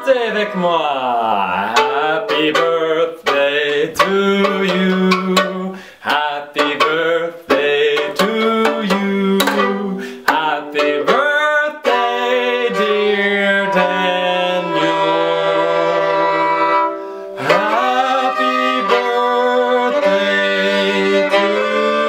Chantez avec moi. Happy birthday to you. Happy birthday to you. Happy birthday, dear Daniel. Happy birthday to you.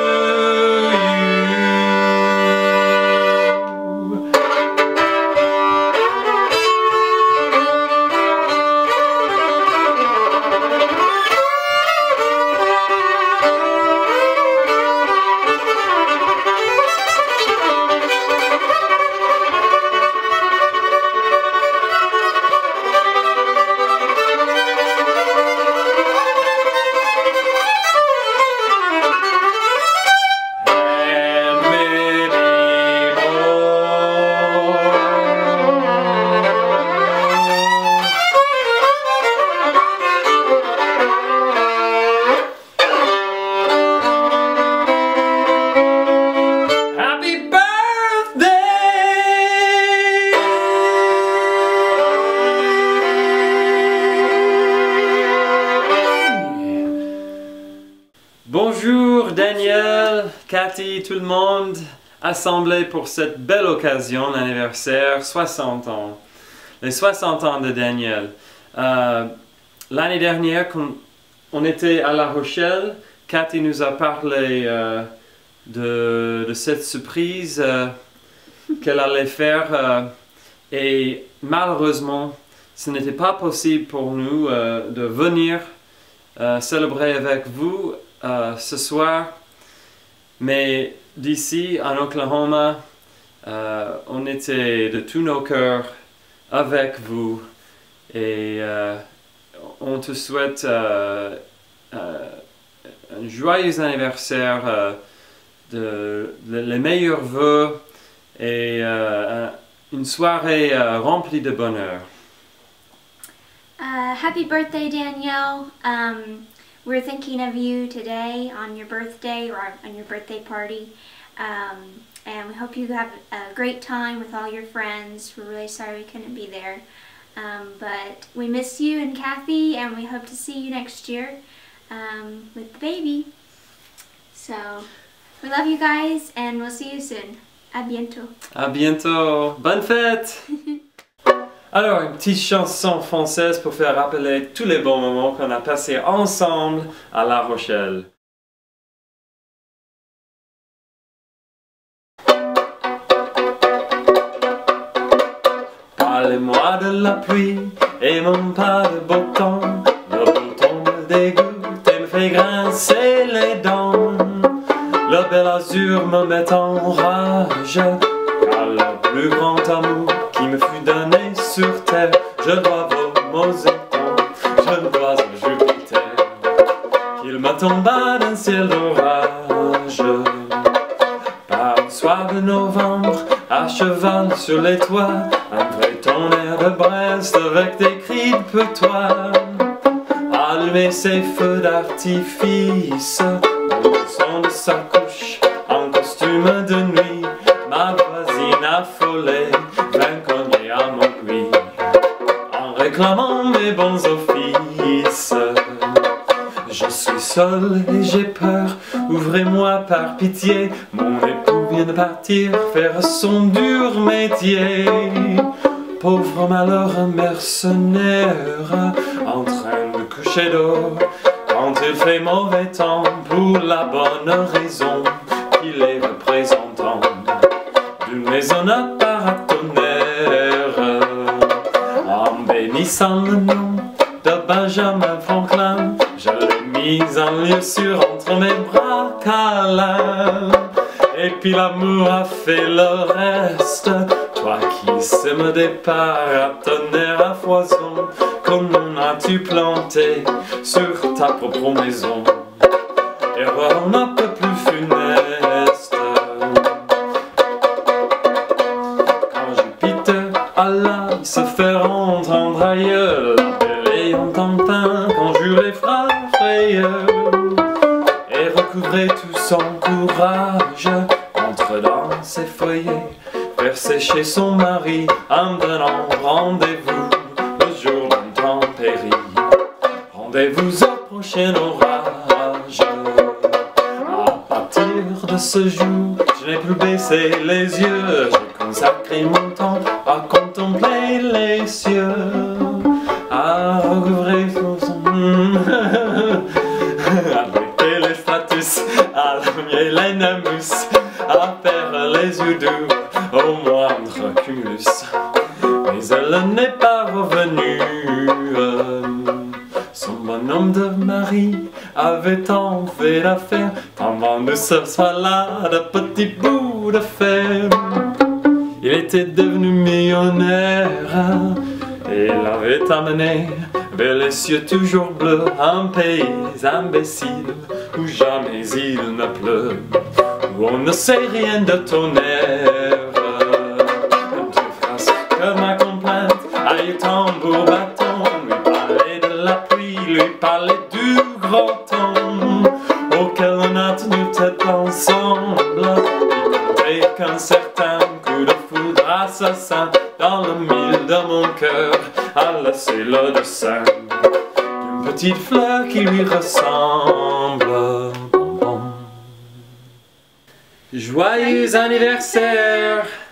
Bonjour Daniel, Cathy, tout le monde assemblé pour cette belle occasion, l'anniversaire 60 ans. Les 60 ans de Daniel. L'année dernière, quand on était à La Rochelle, Cathy nous a parlé de cette surprise qu'elle allait faire et malheureusement, ce n'était pas possible pour nous de venir célébrer avec vous ce soir, mais d'ici en Oklahoma, on était de tous nos cœurs avec vous et on te souhaite un joyeux anniversaire, les meilleurs vœux et une soirée remplie de bonheur. Happy birthday, Danielle. We're thinking of you today on your birthday or on your birthday party. And we hope you have a great time with all your friends. We're really sorry we couldn't be there. But we miss you and Cathy, and we hope to see you next year with the baby. So, we love you guys, and we'll see you soon. À bientôt. À bientôt. Bonne fête! Alors, une petite chanson française pour faire rappeler tous les bons moments qu'on a passés ensemble à La Rochelle. Parlez-moi de la pluie et non pas de beau temps. Le beau temps me dégoûte et me fait grincer les dents. Le bel azur me met en rage, car le plus grand amour qui me fut donné sur terre, je dois vos mots étends, je dois à Jupiter, qu'il me tomba d'un ciel d'orage. Par un soir de novembre, à cheval sur les toits, un vrai tonnerre de Brest avec des cris de peutois. Allumer ses feux d'artifice, dans le son de sa couche, en costume de nuit, ma voisine affolée vint cogner à mon cuir, en réclamant mes bons offices. Je suis seul et j'ai peur, ouvrez-moi par pitié, mon époux vient de partir faire son dur métier. Pauvre malheureux mercenaire, en train de coucher d'eau, quand il fait mauvais temps, pour la bonne raison qu'il est représentant d'une maison à paratonnerre. En bénissant le nom de Benjamin Franklin, je l'ai mis en lieu sûr entre mes bras câlins. Et puis l'amour a fait le reste, toi qui sèmes des paratonnerres à foison, comment as-tu planté sur ta propre maison? Erreur un peu plus funeste. Quand Jupiter alla se faire entendre ailleurs, la belle ayant enfin conjuré frayeur et recouvrait tout son courage, entre dans ses foyers, faire sécher son mari en donnant rendez-vous le jour Attendez-vous au prochain orage. À partir de ce jour, je n'ai plus baissé les yeux. J'ai consacré mon temps à contempler les cieux, à recouvrir avec Téléstratus, à l'amier l'Enamus, à faire les yeux doux au moindre cumulus. Mais elle n'est pas revenue. Son bonhomme de mari avait tant fait d'affaires, tant vendu ce soir-là de petits bouts de fer. Il était devenu millionnaire et il avait amené vers les cieux toujours bleus un pays imbécile où jamais il ne pleut, où on ne sait rien de tonnerre. Que ma complainte aille tambour bâton, lui parler de la pluie, lui parler du gros temps auquel on a tenu tête ensemble, et compter qu'un certain coup de foudre assassin dans le mille de mon cœur a laissé le dessin d'une petite fleur qui lui ressemble. Joyeux anniversaire!